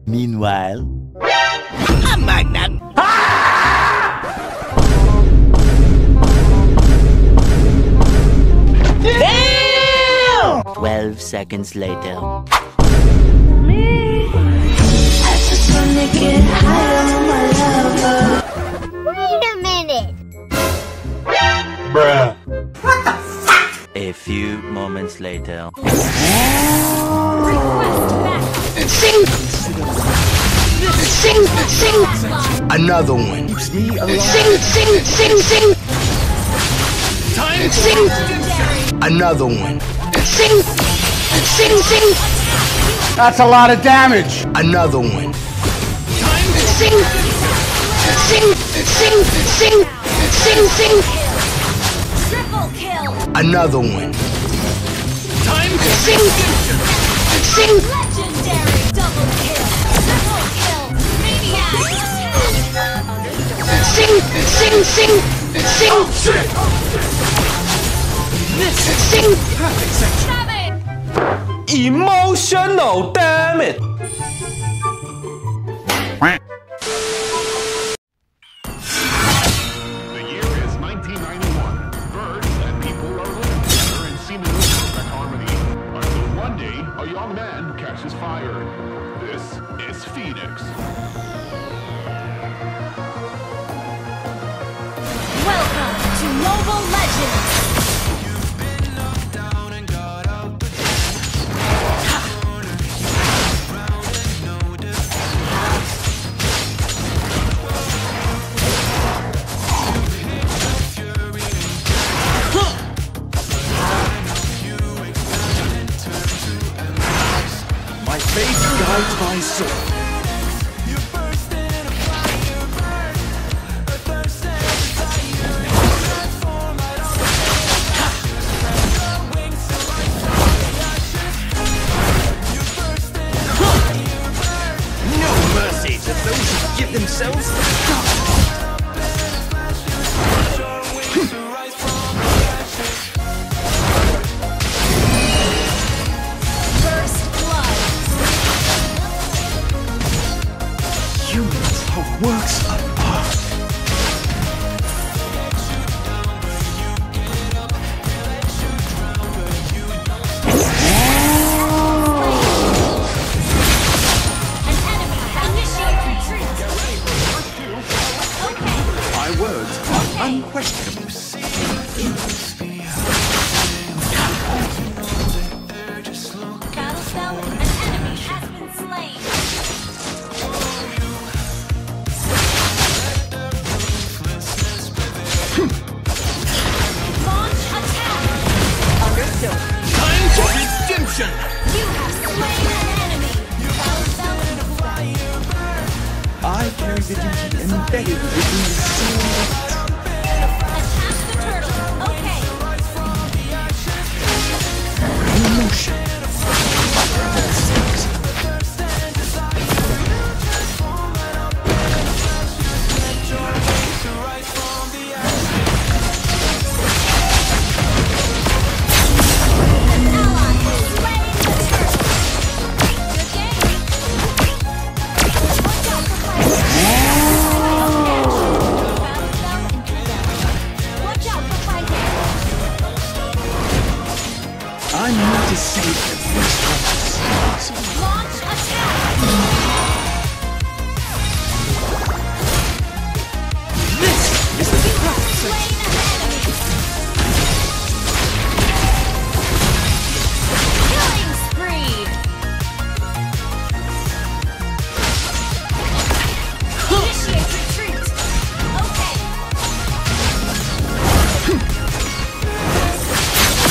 Meanwhile, Magnet. 12 seconds later. I just wanna get high on my lover. Wait a minute. Bruh. A few moments later. Sing. Sing. Sing. Another one. Sing. Sing. Sing. Sing. Time. Sing. Another one. Sing. Sing. Sing. That's a lot of damage. Another one. Sing. Sing. Sing. Sing. Sing. Sing. Triple kill. Another one. Sing. Sing. Legendary double kill. Triple kill. Maniac. Sing. Sing. Sing. Sing. Sing. Savage. Emotional damage. The year is 1991. Birds and people are living together in seemingly perfect harmony. Until one day, a young man catches fire. This is Phoenix. Welcome to Mobile Legends. My faith guides my soul. No mercy to those who give themselves to the dark. First blood. Humans are works of art. An enemy. Initiate retreat. My words are unquestionable. Battle spell. An enemy has been slain. Launch attack. Understood. Time for redemption. You have slain an enemy. Battle spell in effect. I carry the duty embedded within the soul. Attack the turtle. Okay. Emotion. Mother of all things. An ally has slain the turtle. Good game. Watch out for fire. Battle spell in effect. Watch out for fire. I'm not a savior of these troubles. Launch attack. This is the process. Slain an enemy. Killing spree. Initiate retreat. Okay.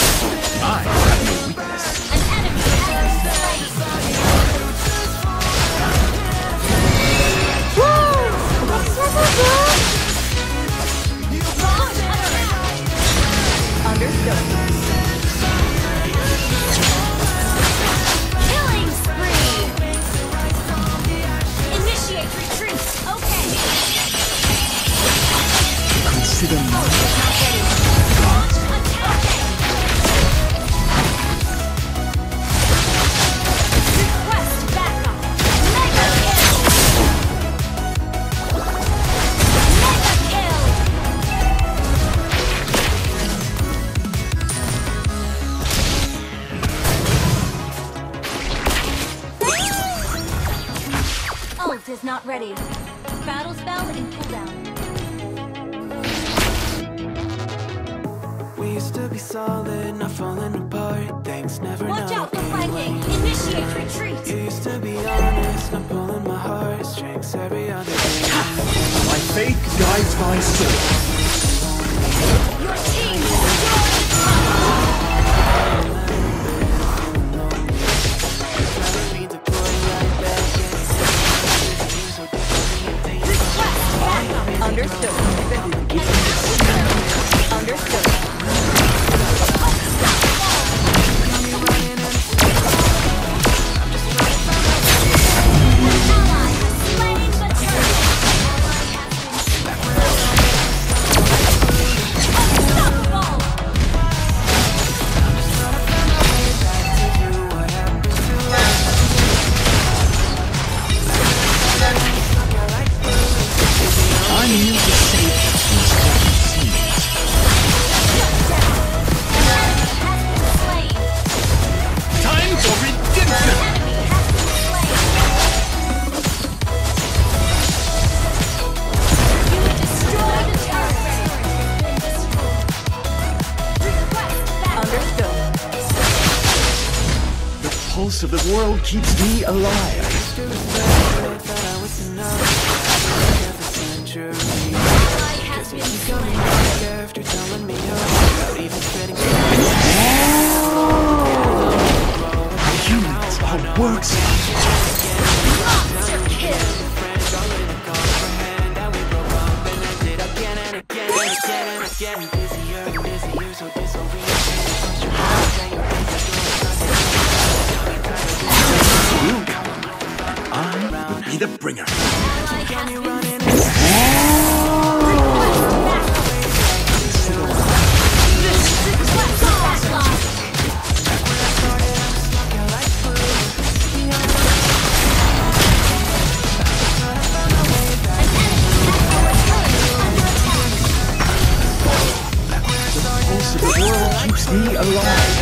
I have no weakness. An enemy has been slain. is not ready. Battle spell in cooldown. We used to be solid, not falling apart. Things never Watch out for okay. flanking! Initiate retreat! You used to be honest, not pulling my heartstrings every other day. My faith guides my soul. Your team destroyed the tunnel! Understood. Understood. Of the world keeps me alive. Humans are works. Monster kill! Be the bringer. The world keeps me alive.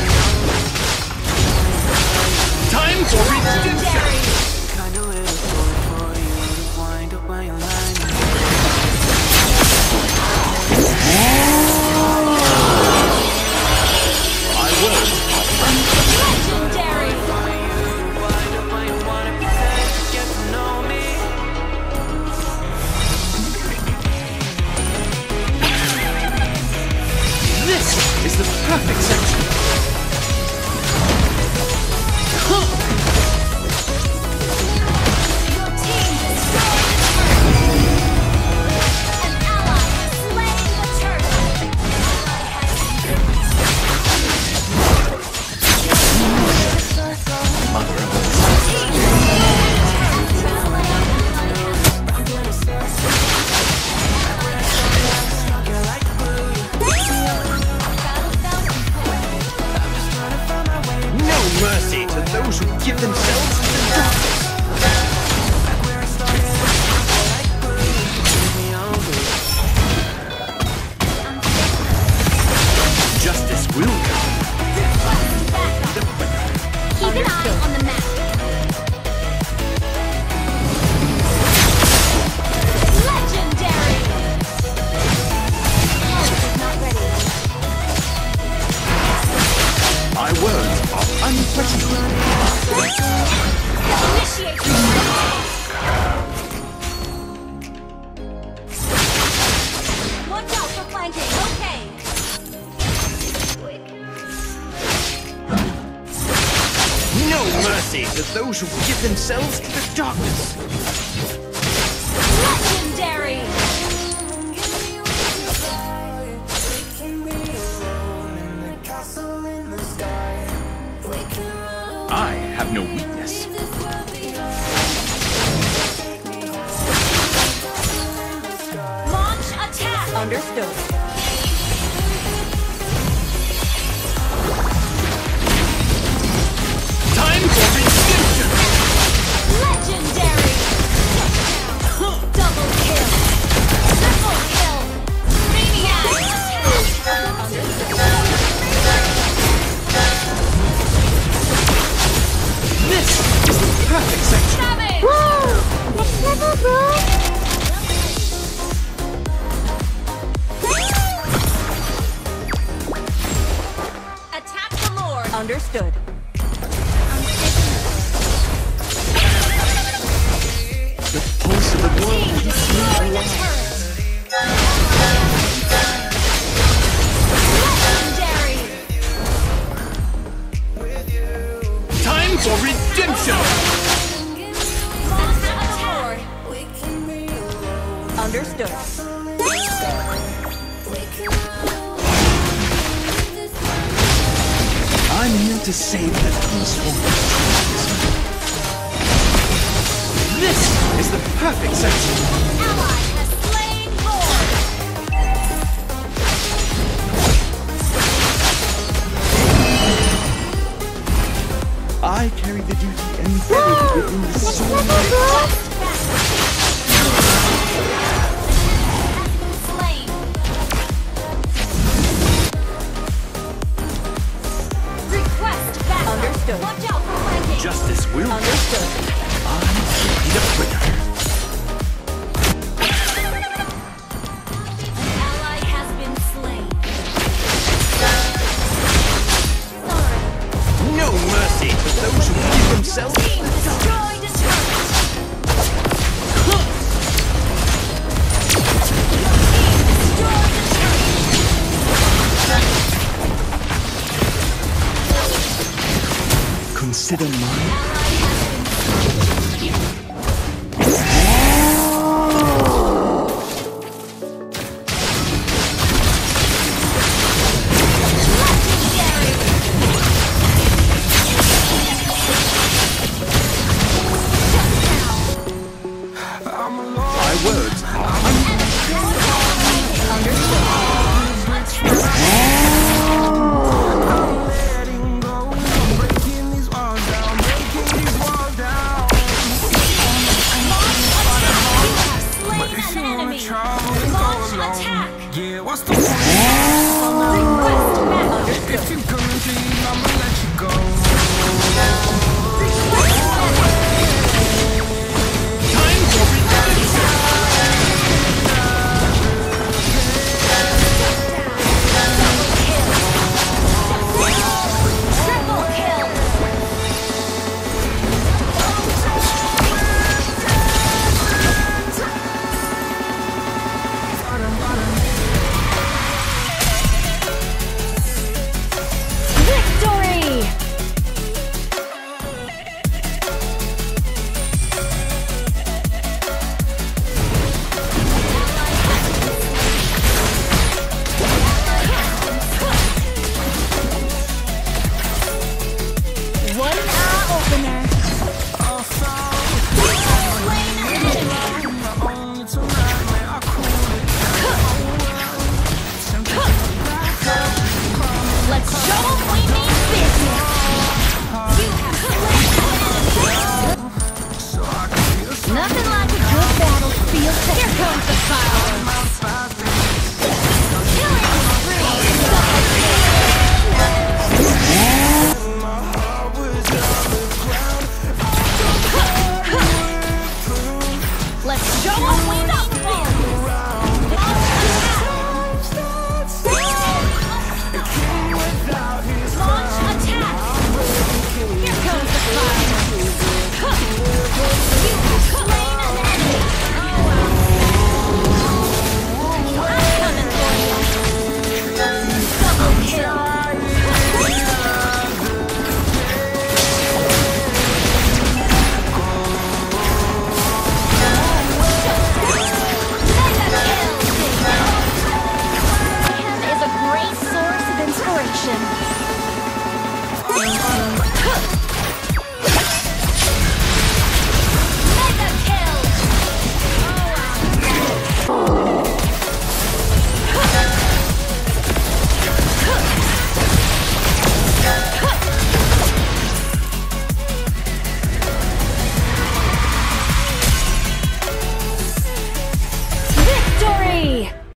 Time for redemption. Is the perfect section. Your team destroyed an ally has slain the turtle. Mercy to those who give themselves to the darkness. Justice will come. Keep an eye on the map. Legendary! Not ready. My words are unquestionable. Initiate retreat. Watch out for flanking. Okay. No mercy to those who give themselves to the darkness. Legendary! I have no weakness. Launch attack! Understood. Time for redemption. Legendary! Double kill! Triple kill! Maniac This is the perfect section. Savage! Attack the Lord. Understood. The pulse of the world is Destroy the turret. Legendary. time for redemption! Attack the Lord. Understood. I'm here to save the peaceful. This is the perfect section. Ally has slain Lord. I carry the duty embedded within the soul. Slain. Request back. Understood. Watch out for flanking. Justice will. Understood. I'm the quitter. Ally has been slain. Sorry. No mercy for those who give themselves. Team destroyed a turret. Consider mine. Ally has been slain.